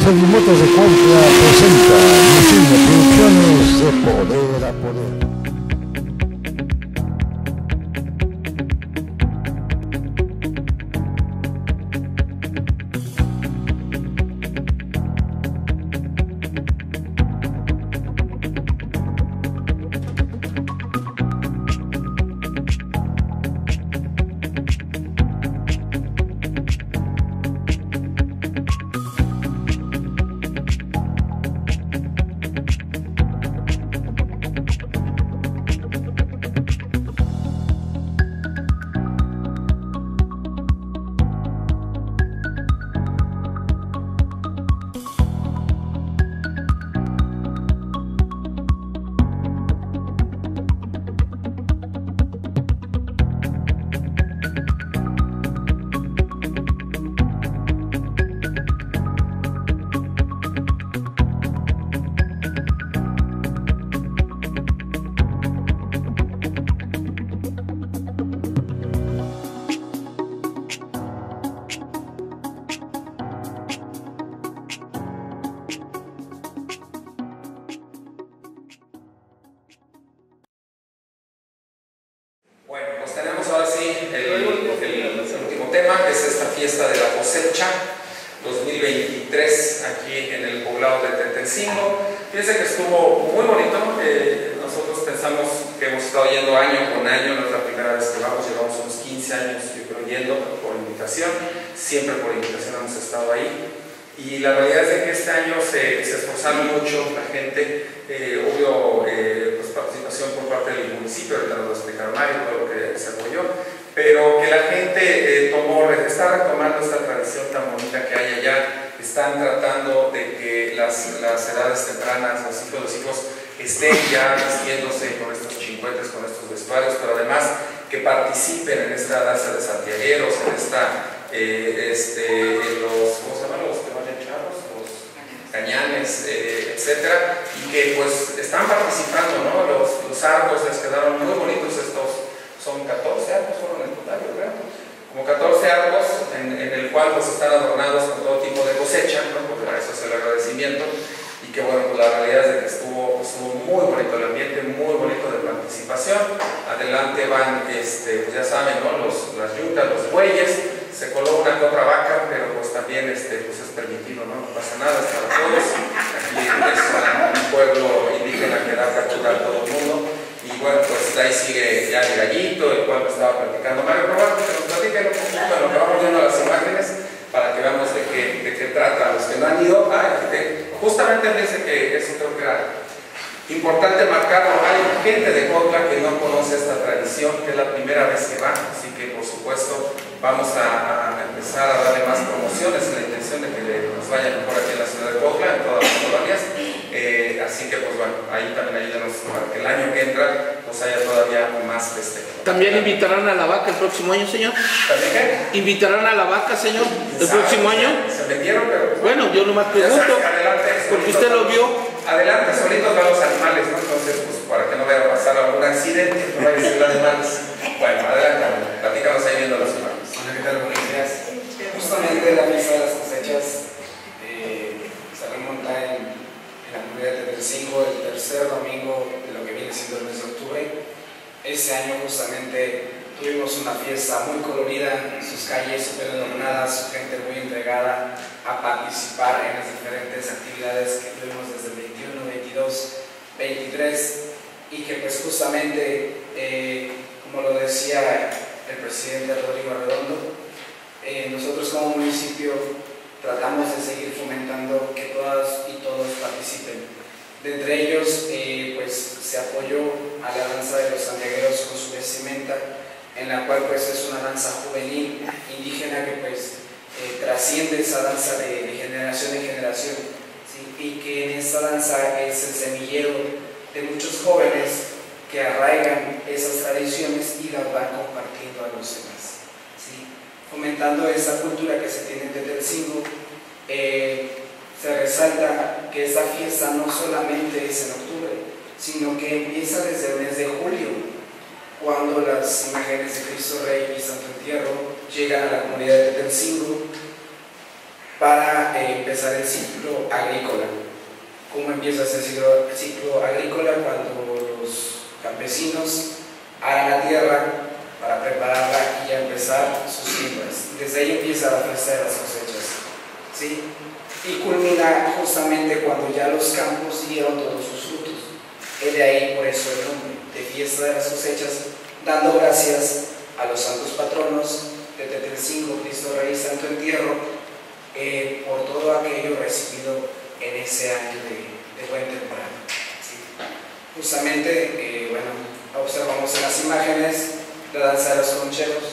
Servimotos de Cuautla presenta Musuña Producciones de Poder a Poder. Bueno, pues tenemos ahora sí el último tema, que es esta fiesta de la cosecha 2023 aquí en el poblado de Tetelcingo. Fíjense que estuvo muy bonito. Nosotros pensamos que hemos estado yendo año con año, no es la primera vez que vamos, llevamos unos 15 años yo creo yendo por invitación, siempre por invitación hemos estado ahí. Y la realidad es de que este año se esforzaron mucho la gente, hubo pues participación por parte del municipio, ahorita nos lo explicaron Mario, todo lo que se apoyó, pero que la gente está retomando esta tradición tan bonita que hay allá, están tratando de que las edades tempranas, los hijos estén ya vistiéndose con estos chincuetes, con estos vestuarios, pero además que participen en esta danza de santiagueros, en esta, ¿cómo se llaman los que vayan charros? Los cañanes, etcétera, y que pues están participando, ¿no? Los arcos les quedaron muy bonitos estos, son 14 arcos fueron en total, yo creo, como 14 arcos en el cual pues están adornados con todo tipo de cosecha, ¿no? Porque para eso es el agradecimiento. Y que bueno, pues la realidad es de que estuvo muy bonito el ambiente, muy bonito de participación. Adelante van, pues ya saben, ¿no? Las yuntas, los bueyes, se coló una que otra vaca, pero pues también pues es permitido, ¿no? No pasa nada, es para todos. Aquí es un pueblo indígena que da captura a todo el mundo. Y bueno, pues ahí sigue ya el gallito, el cual estaba platicando Mario, pero bueno, que nos platiquen un poquito de lo que vamos viendo las imágenes, para que veamos de qué trata. Los que no han ido, justamente dice que eso creo que era importante marcarlo. Hay gente de Cuautla que no conoce esta tradición, que es la primera vez que va, así que por supuesto vamos a empezar a darle más promociones en la intención de que nos vaya mejor aquí en la ciudad de Cuautla, en todas las colonias. Así que pues bueno, ahí también ayúdanos para que el año que entra pues haya todavía más festejo. ¿También invitarán a la vaca el próximo año, señor? ¿También qué? ¿Invitarán a la vaca, señor, el próximo año? Se metieron, pero... Bueno, yo nomás pregunto, porque usted lo vio. Adelante, solitos van los animales, ¿no? Entonces, pues para que no vaya a pasar algún accidente, no vaya a ser animales. Bueno, adelante, platícanos ahí viendo las imágenes. Hola, ¿qué tal? Buenos días. Justamente la fiesta de las cosechas se remonta en la comunidad de Tetelcingo, el tercer domingo de lo que viene siendo el mes de octubre. Este año justamente tuvimos una fiesta muy colorida, sus calles súper adornadas, su gente muy entregada a participar en las diferentes actividades que tuvimos desde el 21, 22, 23, y que pues justamente, como lo decía el presidente Rodrigo Arredondo, nosotros como municipio tratamos de seguir fomentando que todas y todos participen. De entre ellos, pues se apoyó a la danza de los santiagueros con su vestimenta, en la cual pues es una danza juvenil indígena que pues trasciende esa danza de generación en generación, ¿sí? Y que en esta danza es el semillero de muchos jóvenes que arraigan esas tradiciones y las van compartiendo a los demás, ¿sí? Fomentando esa cultura que se tiene en Tetelcingo. Se resalta que esta fiesta no solamente es en octubre, sino que empieza desde el mes de julio, cuando las imágenes de Cristo Rey y Santo Entierro llegan a la comunidad de Tetelcingo para empezar el ciclo agrícola. ¿Cómo empieza ese ciclo agrícola? Cuando los campesinos aran la tierra para prepararla y ya empezar sus siembras. Desde ahí empieza la fiesta de las cosechas, ¿sí? Y culmina justamente cuando ya los campos dieron todos sus frutos. Es de ahí por eso el nombre de fiesta de las cosechas, dando gracias a los santos patronos de Tetelcingo, Cristo Rey Santo Entierro, por todo aquello recibido en ese año de buen temporada, ¿sí? Justamente, bueno, observamos en las imágenes la danza de los concheros,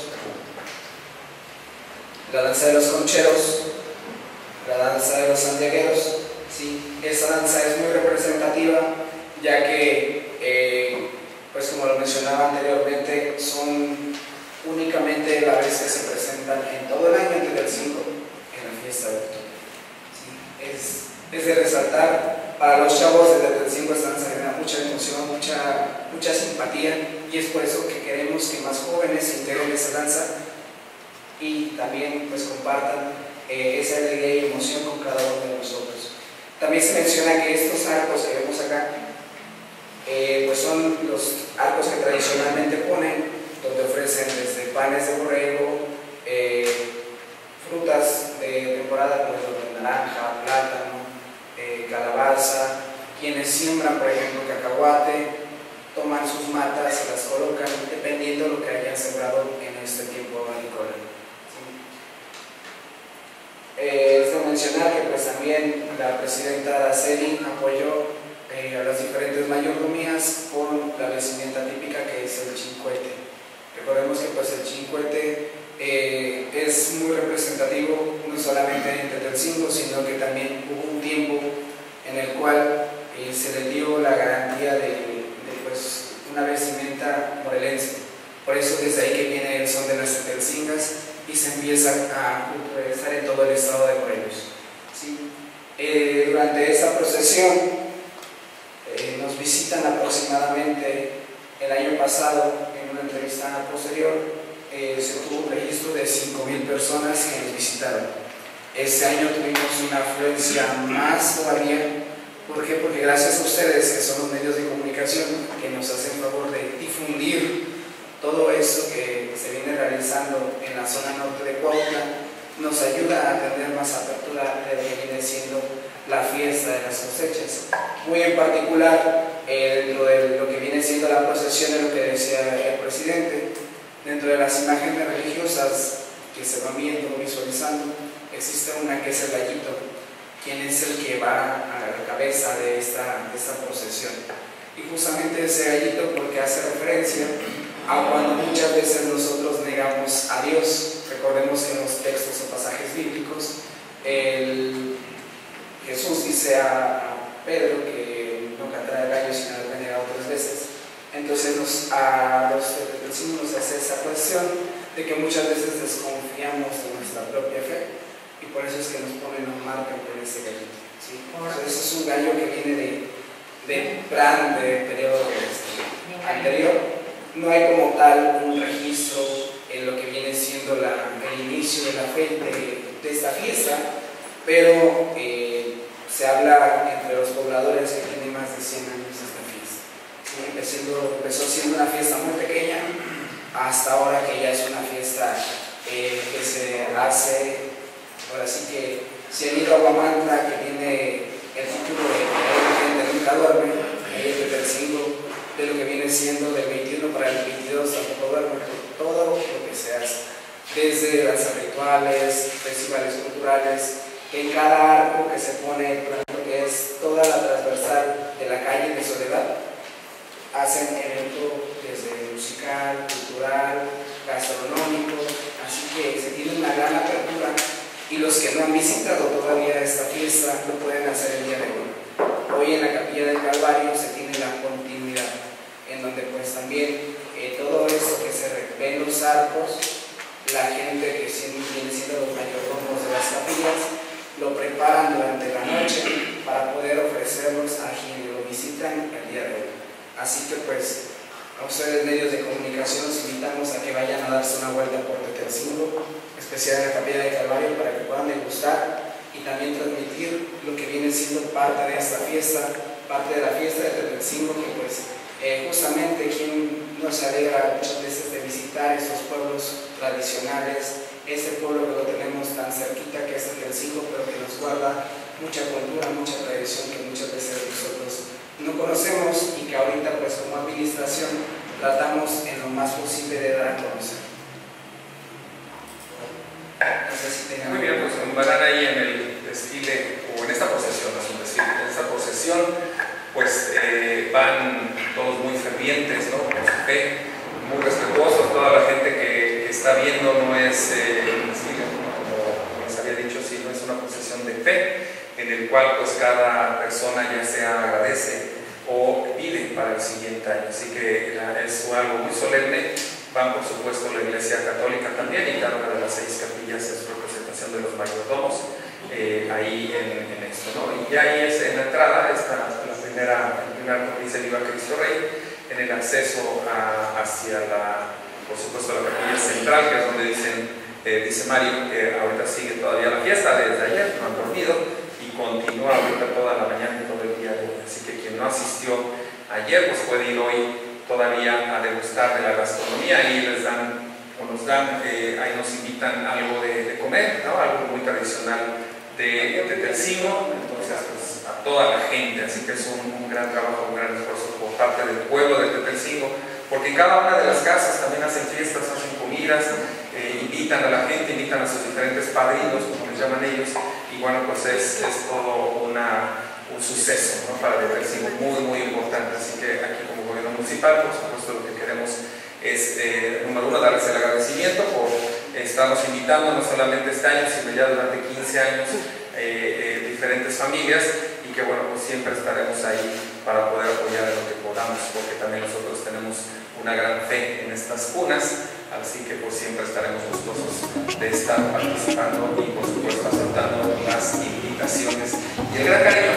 la danza de los concheros, la danza de los santiagueros, ¿sí? Esa danza es muy representativa, ya que, pues como lo mencionaba anteriormente, son únicamente la vez que se presentan en todo el año de Tetelcingo en la fiesta de octubre, ¿sí? Es de resaltar. Para los chavos de Tetelcingo esta danza genera mucha emoción, mucha simpatía, y es por eso que queremos que más jóvenes se integren a esa danza y también pues compartan esa alegría y emoción con cada uno de nosotros. También se menciona que estos arcos que vemos acá pues son los arcos que tradicionalmente ponen, donde ofrecen desde panes de borrego, frutas de temporada como el naranja, plátano, calabaza. Quienes siembran, por ejemplo, cacahuate, toman sus matas, se las colocan dependiendo de lo que hayan sembrado en este tiempo agrícola, ¿sí? Es de mencionar que pues también la presidenta Araceli apoyó a las diferentes mayordomías con la vestimenta típica que es el chincuete. Recordemos que pues el chincuete es muy representativo no solamente en Tetelcingo, sino que también hubo un tiempo en el cual se le dio la garantía de pues, una vestimenta morelense. Por eso desde ahí que viene el son de las Tetelcingas y se empieza a culturalizar en todo el estado de Morelos, ¿sí? Durante esta procesión nos visitan aproximadamente el año pasado, en una entrevista posterior, se tuvo un registro de 5,000 personas que nos visitaron. Este año tuvimos una afluencia más todavía. ¿Por qué? Porque gracias a ustedes, que son los medios de comunicación, que nos hacen favor de difundir todo eso que se viene realizando en la zona norte de Cuautla, nos ayuda a tener más apertura de lo que viene siendo la fiesta de las cosechas. Muy en particular, dentro de lo que viene siendo la procesión, de lo que decía el presidente, dentro de las imágenes religiosas que se van viendo, visualizando, existe una que es el gallito, quien es el que va a la cabeza de esta procesión. Y justamente ese gallito, porque hace referencia a cuando muchas veces nosotros negamos a Dios. Recordemos que en los textos o pasajes bíblicos, Jesús dice a Pedro que no cantará el gallo sin haber negado 3 veces. Entonces a los tetelcincos nos hace esa cuestión de que muchas veces desconfiamos de nuestra propia fe, y por eso es que nos ponen un marco con ese gallito, ¿sí? Entonces es un gallo que viene de plan de periodo anterior. No hay como tal un registro en lo que viene siendo el inicio de la fe de esta fiesta, pero se habla entre los pobladores que tienen más de 100 años esta fiesta, ¿sí? Empezó siendo una fiesta muy pequeña, hasta ahora que ya es una fiesta que se hace. Ahora sí que si han ido a Huamantla, que viene el título de Nunca Duerme, ahí es de Tetelcingo, de lo que viene siendo del 21 para el 22, tampoco duerme, todo lo que se hace, desde danzas rituales, festivales culturales, en cada arco que se pone, por ejemplo, que es toda la transversal de la calle de Soledad, hacen evento desde musical, cultural, gastronómico, así que se tiene una gran apertura, y los que no han visitado todavía esta fiesta lo pueden hacer el día de hoy. Hoy en la Capilla del Calvario se tiene la continuidad, en donde pues también todo esto que se ve en los arcos, la gente que viene siendo los mayordomos de las capillas, lo preparan durante la noche para poder ofrecerlos a quienes lo visitan el día de hoy. Así que pues a ustedes medios de comunicación los invitamos a que vayan a darse una vuelta por Tetelcingo, especial en la Capilla del Calvario, para que puedan degustar y también transmitir lo que viene siendo parte de esta fiesta, parte de la fiesta de Tetelcingo, que pues justamente quien nos alegra muchas veces de visitar esos pueblos tradicionales, ese pueblo que lo tenemos tan cerquita que es Tetelcingo, pero que nos guarda mucha cultura, mucha tradición que muchas veces nosotros no conocemos y que ahorita pues como administración tratamos en lo más posible de dar a conocer. No sé si tengan... Muy bien, pues verán ahí en el desfile, o en esta procesión, no es un desfile, en esta procesión, pues van todos muy fervientes, ¿no? Con su fe, muy respetuosos. Toda la gente que está viendo no es un desfile, ¿no? Como les había dicho, sino es una procesión de fe, en el cual pues cada persona ya sea agradece o pide para el siguiente año. Así que es algo muy solemne. Van por supuesto la Iglesia Católica también, y cada una de las 6 capillas es representación de los mayordomos ahí en esto, ¿no? Y ahí es en la entrada, está el primer dice Viva Cristo Rey, en el acceso hacia por supuesto la capilla central, que es donde dice Mario que ahorita sigue todavía la fiesta desde ayer, no han dormido, y continúa ahorita toda la mañana y todo el día de hoy. Así que quien no asistió ayer pues puede ir hoy todavía a degustar de la gastronomía, y les dan, o nos dan, ahí nos invitan algo de comer, ¿no? Algo muy tradicional de Tetelcingo, entonces pues a toda la gente. Así que es un gran trabajo, un gran esfuerzo por parte del pueblo de Tetelcingo, porque en cada una de las casas también hacen fiestas, hacen comidas, invitan a la gente, invitan a sus diferentes padrinos, como les llaman ellos, y bueno, pues es todo un suceso, ¿no? Para Tetelcingo, muy muy importante. Así que aquí como gobierno municipal, por supuesto, lo que queremos es, número uno, darles el agradecimiento por estarnos invitando, no solamente este año, sino ya durante 15 años, diferentes familias, y que bueno, pues siempre estaremos ahí para poder apoyar en lo que podamos, porque también nosotros tenemos una gran fe en estas cunas. Así que pues siempre estaremos gustosos de estar participando y por supuesto aceptando las invitaciones y el gran cariño